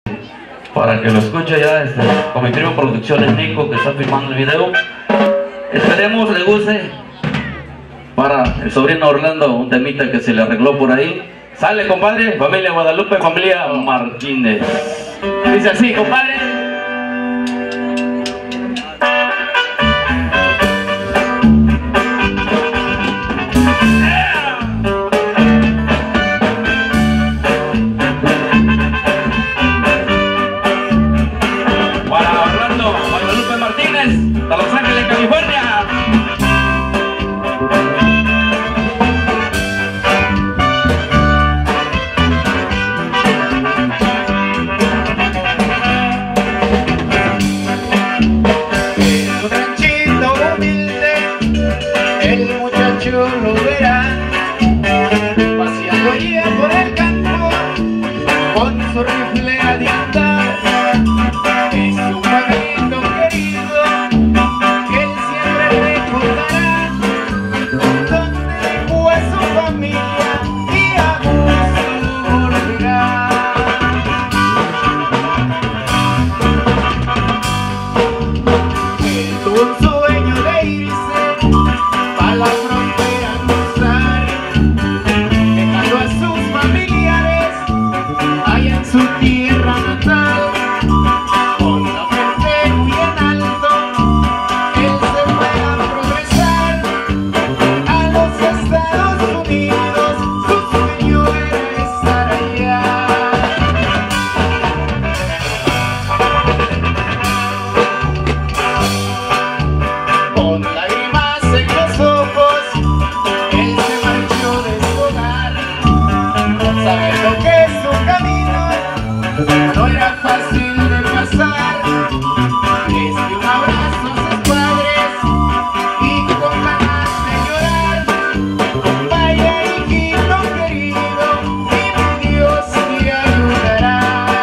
para que lo escuche ya con mi primo Producciones Nico, que está filmando el video. Esperemos le guste. Para el sobrino Orlando, un temita que se le arregló por ahí. Sale, compadre, familia Guadalupe, familia Martínez. Dice así, compadre. Para Orlando, Guadalupe Martínez, de Los Ángeles, California. Lo verán paseando allí por el campo con su rifle a disparar. Es un pueblito querido que él siempre recordará, donde dejó a su familia y a gusto volverá. Él tuvo un sueño de irse a la frontera, dejando a sus familiares allá en su tierra natal. Con la frente muy en alto, él se fue a progresar a los Estados Unidos. Su sueño era estar allá. Con lágrimas en los ojos, él se marchó de su hogar, sabiendo que su camino no era fácil de pasar. Les dio un abrazo a sus padres y con ganas de llorar: vaya hijito querido, y mi Dios te ayudará.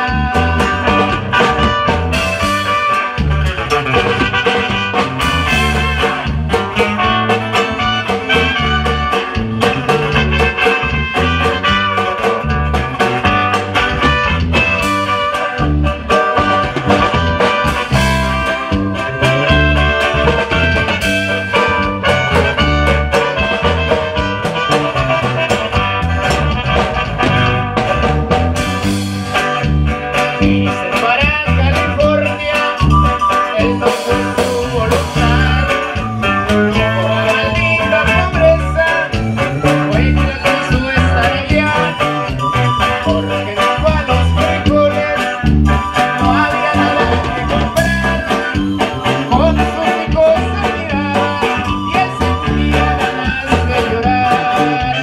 Y se para California, él no fue su voluntad. Por la maldita pobreza fue que le costó estar allá, porque dejó a los frijoles, no había nada que comprar. Con sus hijos se miraba y él sentía ganas de llorar.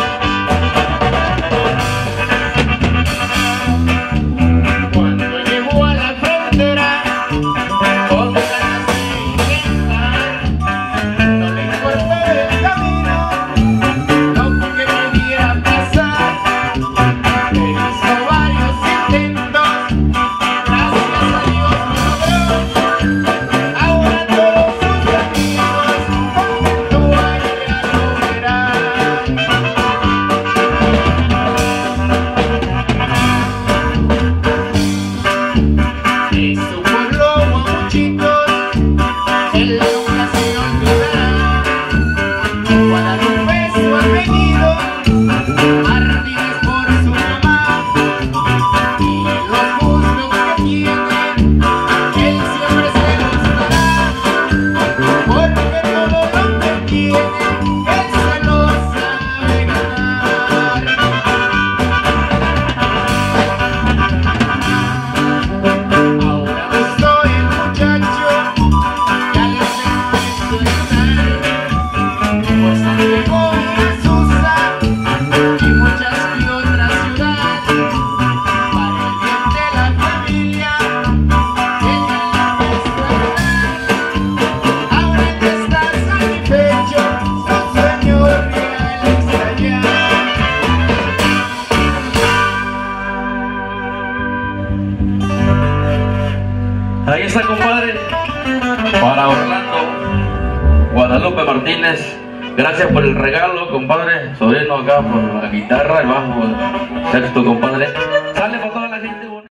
Cuando llegó a la frontera, con ganas de intentar, no le importó el camino, lo que pudiera pasar. Le hizo varios intentos, gracias a Dios lo logró. Ahora todos sus amigos contentos allá lo verán. De su pueblo Guamuchitos, él nunca se olvidará. Guadalupe es su apellido, Martínez por su mamá, y los gustos que tienen, él siempre se los dará, porque todo lo que tiene, él se lo sabe ganar. Ahora gustó el muchacho, ya les empezó a ganar, pues llegó a Azusa y muchas y otras ciudades. Para el bien de la familia, él ya empezó a ganar. Ahora ya está satisfecho, su sueño real está allá. Ahí está, compadre. Para Orlando, Guadalupe Martínez. Gracias por el regalo, compadre. Sobrino acá por la guitarra, el bajo, el sexto, compadre. Sale, por